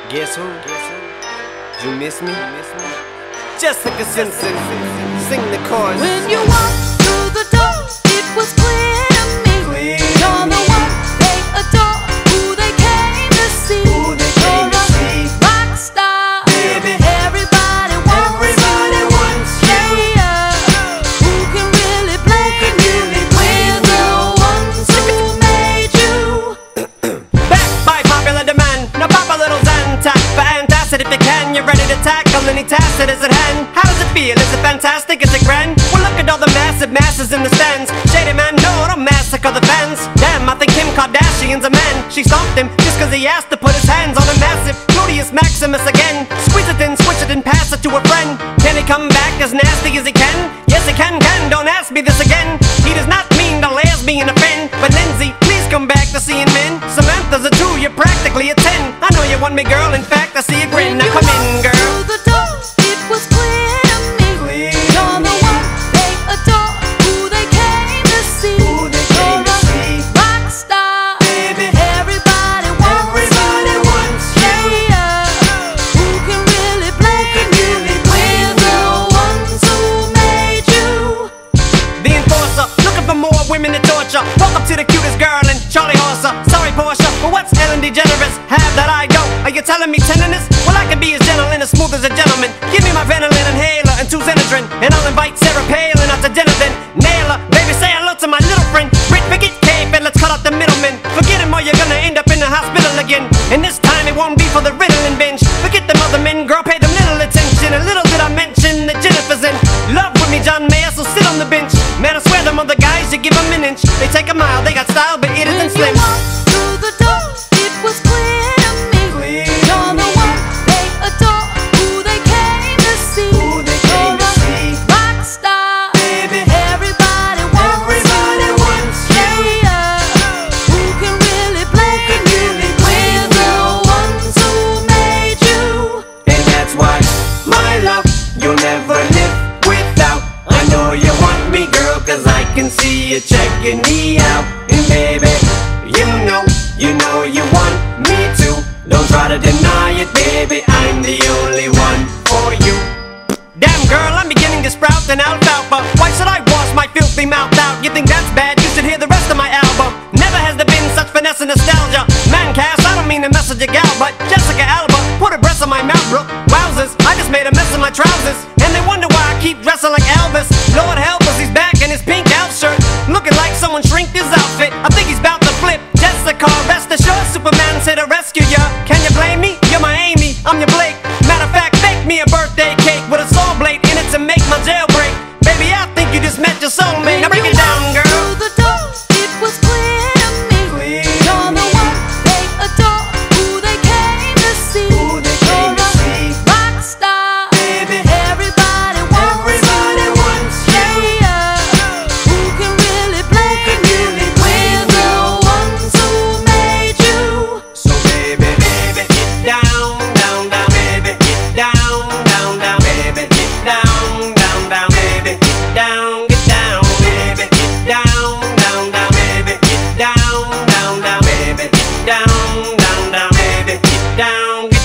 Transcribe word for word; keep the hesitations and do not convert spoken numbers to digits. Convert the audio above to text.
Guess who? You miss me? Jessica Simpson, sing the chorus. When you walked through the door, it was clear to me. Clear You're the one they adore, who they came to see. Who they came to see. You're a rock star, Baby. Everybody wants Everybody you. wants you. Yeah, who can really blame you? We're the ones who made you. Back by popular demand. Now pop a little Zantac for antacid if you can. You're ready to tackle any task that is at hand. How does it feel? Is it fantastic? Is it grand? Well, look at all the massive masses in the stands. Shady man, no, don't massacre the fans. Damn, I think Kim Kardashian's a man. She stopped him just cause he asked to put his hands on a massive Gluteus Maximus again. Squeeze it in, switch it and pass it to a friend. Can he come back as nasty as he can? Yes, he can, can, don't ask me this again. He does not mean to lesbian offend. But Lindsay, please come back to seeing men. Samantha's a two, you're practically a ten. I know you want me, girl, in fact, I see a grin. Now come in, girl. Through the door, it was clear to me. Clear You're the one they adore, who they came to see. Who they came to You're see. a rock star, Baby. Everybody wants Everybody you. wants you. Yeah, who can really blame you? We're the ones who made you. The enforcer, looking for more women to torture. Welcome to the cutest girl in Charlie Horser. Sorry, Portia, but what's Ellen DeGeneres? Have that I go. Are you telling me tenderness? Well, I can be as gentle and as smooth as a gentleman. Give me my Ventolin inhaler and two Xenadrin, and I'll invite Sarah Palin out to dinner then. Nail her, baby, say hello to my little friend. Rick, forget Cape and let's cut out the middleman. Forget him or you're gonna end up in the hospital again. And this time it won't be for the Ritalin binge. Forget them other men, girl, pay them little attention. And little did I mention that Jennifer's in love with me, John Mayer, so sit on the bench. Man, I swear them other guys, you give them an inch. They take a mile, they got style, but it isn't When slim. you walked through the door, it was clear to me. Clear You're the one they adore, who they came to see. Who they came You're to a see. rock star, Baby. Everybody wants Everybody you. wants you. Yeah, who can really blame you? We're the ones who made you. And that's why, my love, you'll never live without. I know you want me, girl, cause I can see you checking me out. And baby, you know, you know you want me to. Don't try to deny it, baby, I'm the only one for you. Damn girl, I'm beginning to sprout an alfalfa. Why should I wash my filthy mouth out? You think that's bad? You should hear the rest of my album. Never has there been such finesse and nostalgia. Man, Cass, I don't mean to message a gal, but Jessica Alba put a breast on my mouth, bro. Wowzers, I just made a mess of my trousers. And they wonder why I keep dressing like Elvis. Lord help us, he's back in his pink out shirt, looking like someone shrinked his outfit. I think he's about to flip. Jessica, rest assured, Superman's here to rescue ya. Can you blame me? You're my Amy, I'm your Blake. Matter of fact, bake me a birthday cake with a saw blade in it to make my jailbreak. Baby, I think you just met your soulmate. Now break it down, girl. Through the door, it was clear to me. Clear. You're the one they adore, who they came to see. Who they came to You're see. a rock star, Baby. Everybody wants Everybody you. wants you. Yeah, who can really blame you? We're the ones who made you. So baby, baby, get down, down, down, baby, get down, down, down, baby, get down, down, down, baby, get down, get down, baby, get down, down, down, baby, get down, down, down, baby, get down, down, down, baby, get down.